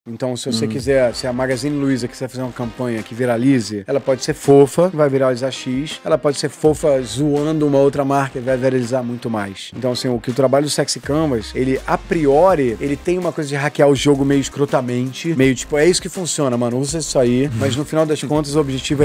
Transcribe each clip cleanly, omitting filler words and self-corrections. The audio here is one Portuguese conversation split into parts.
Então, se você quiser, se a Magazine Luiza quiser fazer uma campanha que viralize, ela pode ser fofa, vai viralizar X. Ela pode ser fofa zoando uma outra marca e vai viralizar muito mais. Então, assim, o trabalho do Sexy Canvas, ele, a priori, ele tem uma coisa de hackear o jogo meio escrotamente, meio tipo, é isso que funciona, mano, usa isso aí. Mas no final das contas, o objetivo é...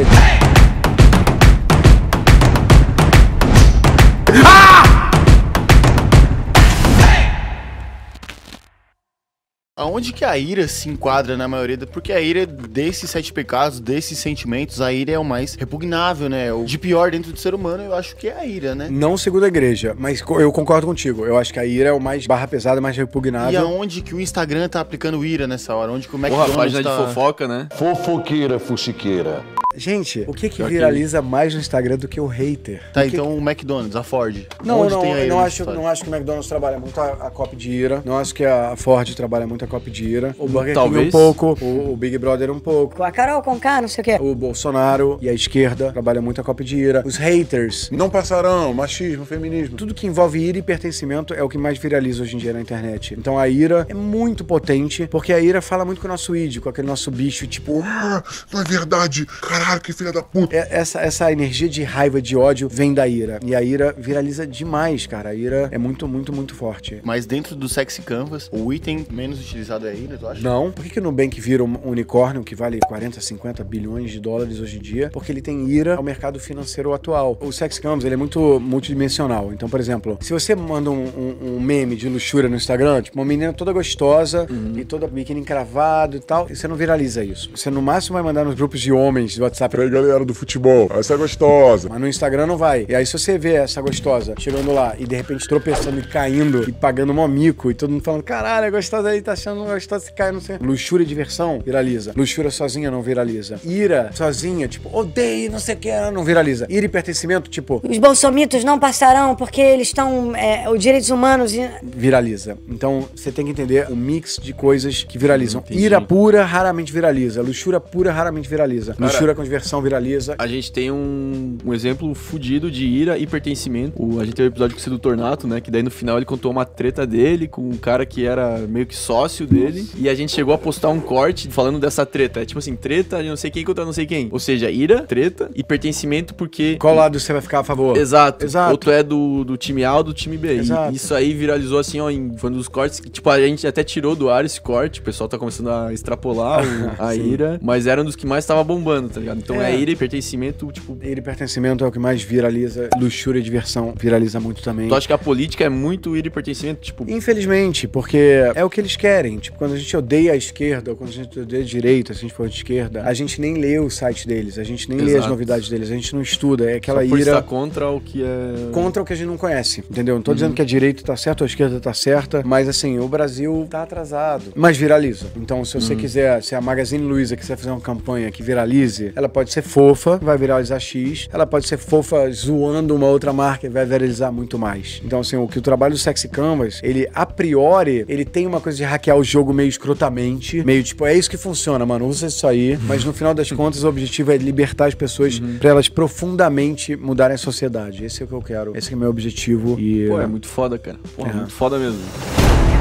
Aonde que a ira se enquadra na maioria? Porque a ira desses 7 pecados, desses sentimentos, a ira é o mais repugnável, né? O de pior dentro do ser humano, eu acho que é a ira, né? Não segundo a igreja, mas eu concordo contigo. Eu acho que a ira é o mais barra pesada, mais repugnável. E aonde que o Instagram tá aplicando ira nessa hora? Onde que o McDonald's a página de fofoca, né? Fofoqueira, fuxiqueira. Gente, o que viraliza mais no Instagram do que o hater? Tá, então o McDonald's, a Ford. Não acho que o McDonald's trabalha muito a copy de ira. Não acho que a Ford trabalha muito a copy de ira. O Burger King um pouco. O Big Brother um pouco. A Carol Conká, não sei o quê. O Bolsonaro e a esquerda trabalham muito a copy de ira. Os haters. Não passarão, machismo, feminismo. Tudo que envolve ira e pertencimento é o que mais viraliza hoje em dia na internet. Então a ira é muito potente, porque a ira fala muito com o nosso id, com aquele nosso bicho, tipo... não é verdade. Caralho, que filha da puta. Essa energia de raiva, de ódio, vem da ira. E a ira viraliza demais, cara. A ira é muito, muito, muito forte. Mas dentro do Sexy Canvas, o item menos utilizado é a ira, tu acha? Não. Por que o Nubank vira um unicórnio que vale 40, 50 bilhões de dólares hoje em dia? Porque ele tem ira ao mercado financeiro atual. O Sexy Canvas, ele é muito multidimensional. Então, por exemplo, se você manda um meme de luxúria no Instagram, tipo uma menina toda gostosa e toda biquíni encravado e tal, você não viraliza isso. Você no máximo vai mandar nos grupos de homens do WhatsApp. Aí, galera do futebol, essa é gostosa. Mas no Instagram não vai. E aí, se você vê essa gostosa chegando lá e de repente tropeçando e caindo e pagando um mico e todo mundo falando, caralho, é gostosa aí, tá achando gostosa, se cai, não sei. Luxúria e diversão, viraliza. Luxúria sozinha não viraliza. Ira sozinha, tipo, odeio, não sei o que, não viraliza. Ira e pertencimento, tipo... Os bolsomitos não passarão porque eles estão... os direitos humanos... Viraliza. Então, você tem que entender o mix de coisas que viralizam. Entendi. Ira pura raramente viraliza. Luxúria pura raramente viraliza. Cara, luxúria com diversão viraliza. A gente tem um exemplo fudido de ira e pertencimento. A gente teve um episódio com o Cido Tornato, né? Que daí no final ele contou uma treta dele com um cara que era meio que sócio dele. E a gente chegou a postar um corte falando dessa treta. É tipo assim, treta de não sei quem contra não sei quem. Ou seja, ira, treta e pertencimento porque... Qual lado você vai ficar a favor? Exato. Outro é do time A ou do time B. Exato. E isso aí viralizou assim, ó, foi um dos cortes que, tipo, a gente até tirou do ar esse corte. O pessoal tá começando a extrapolar a ira. Mas era um dos que mais tava bombando, tá ligado? Então é ira e pertencimento, tipo... Ira e pertencimento é o que mais viraliza. Luxúria e diversão viraliza muito também. Tu acha que a política é muito ira e pertencimento, tipo... Infelizmente, porque é o que eles querem. Tipo, quando a gente odeia a esquerda, ou quando a gente odeia a direita, se a gente for de esquerda, a gente nem lê o site deles, a gente nem lê as novidades deles, a gente não estuda. É aquela ira... Estar contra o que é... Contra o que a gente não conhece, entendeu? Não tô dizendo que a direita tá certa ou a esquerda tá certa, mas assim, o Brasil tá atrasado. Mas viraliza. Então, se você quiser, se a Magazine Luiza quiser fazer uma campanha que viralize, ela pode ser fofa, vai viralizar X. Ela pode ser fofa zoando uma outra marca e vai viralizar muito mais. Então, assim, o trabalho do Sexy Canvas, ele, a priori, ele tem uma coisa de hackear o jogo meio escrotamente, meio tipo, é isso que funciona, mano, usa isso aí. Mas no final das contas, o objetivo é libertar as pessoas pra elas profundamente mudarem a sociedade. Esse é o que eu quero. Esse é o meu objetivo. E... Pô, é muito foda, cara. Pô, é muito foda mesmo.